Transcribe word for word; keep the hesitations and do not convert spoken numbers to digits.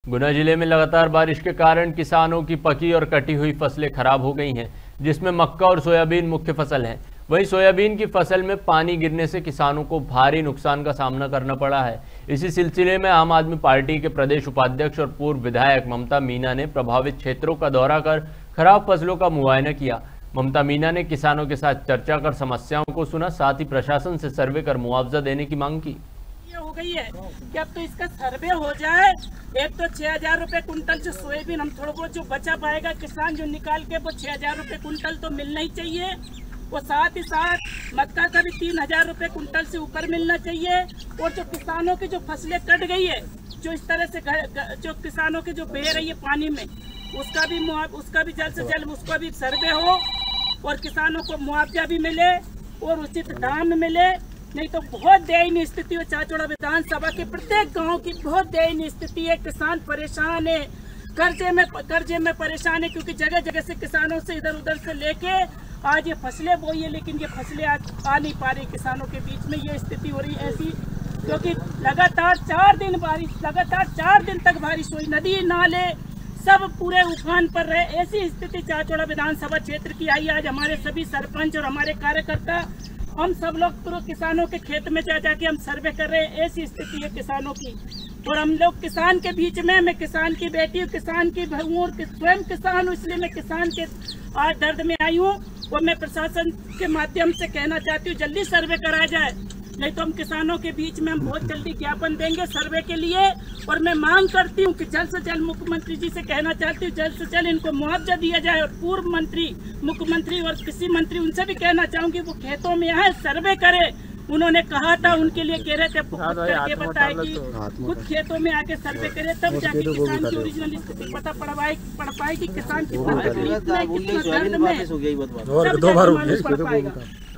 गुना जिले में लगातार बारिश के कारण किसानों की पकी और कटी हुई फसलें खराब हो गई हैं, जिसमें मक्का और सोयाबीन मुख्य फसल हैं। वहीं सोयाबीन की फसल में पानी गिरने से किसानों को भारी नुकसान का सामना करना पड़ा है। इसी सिलसिले में आम आदमी पार्टी के प्रदेश उपाध्यक्ष और पूर्व विधायक ममता मीना ने प्रभावित क्षेत्रों का दौरा कर खराब फसलों का मुआयना किया। ममता मीना ने किसानों के साथ चर्चा कर समस्याओं को सुना, साथ ही प्रशासन से सर्वे कर मुआवजा देने की मांग की। हो गई है कि अब तो इसका सर्वे हो जाए। एक तो छह हजार रूपए कुंटल जो सोयाबीन हम थोड़ा बहुत जो बचा पाएगा किसान जो निकाल के वो छह हजार रूपए कुंटल तो मिलना ही चाहिए। वो साथ ही साथ मक्का का भी तीन हजार रूपए कुंटल से ऊपर मिलना चाहिए। और जो किसानों की जो फसलें कट गई है, जो इस तरह से जो किसानों की जो बह रही है पानी में, उसका भी उसका भी जल्द से जल्द उसका भी सर्वे हो और किसानों को मुआवजा भी मिले और उचित दाम मिले। नहीं तो बहुत दयनीय स्थिति है। चाचौड़ा विधानसभा के प्रत्येक गांव की बहुत दयनीय स्थिति है। किसान परेशान है, कर्जे में कर्जे में परेशान है, क्योंकि जगह जगह से किसानों से इधर उधर से लेके आज ये फसलें बोई है, लेकिन ये फसलें आज आ नहीं पा रही किसानों के बीच में। ये स्थिति हो रही है ऐसी, क्योंकि लगातार चार दिन बारिश लगातार चार दिन तक बारिश हुई, नदी नाले सब पूरे उफान पर रहे। ऐसी स्थिति चाचौड़ा विधानसभा क्षेत्र की आई। आज हमारे सभी सरपंच और हमारे कार्यकर्ता हम सब लोग तो किसानों के खेत में जा जाके हम सर्वे कर रहे हैं। ऐसी स्थिति है किसानों की और हम लोग किसान के बीच में, मैं किसान की बेटी हूँ, किसान की बहू हूँ और स्वयं किसान हूँ, इसलिए मैं किसान के आज दर्द में आई हूँ। और मैं प्रशासन के माध्यम से कहना चाहती हूँ जल्दी सर्वे कराया जाए, नहीं तो हम किसानों के बीच में हम बहुत जल्दी ज्ञापन देंगे सर्वे के लिए। और मैं मांग करती हूँ कि जल्द से जल्द मुख्यमंत्री जी से कहना चाहती हूँ जल्द से जल्द इनको मुआवजा दिया जाए। और पूर्व मंत्री, मुख्यमंत्री और कृषि मंत्री, उनसे भी कहना चाहूंगी वो खेतों में आए सर्वे करे। उन्होंने कहा था उनके लिए कह रहे थे करके बताए कि खुद खेतों में आके सर्वे करे, तब जाके किसान की ओरिजिनल स्थिति पता पड़ पड़ पाएगी। किसान कितना तकलीफ में, कितना दर्द में, सब जाके मालूम पड़ पाएगा।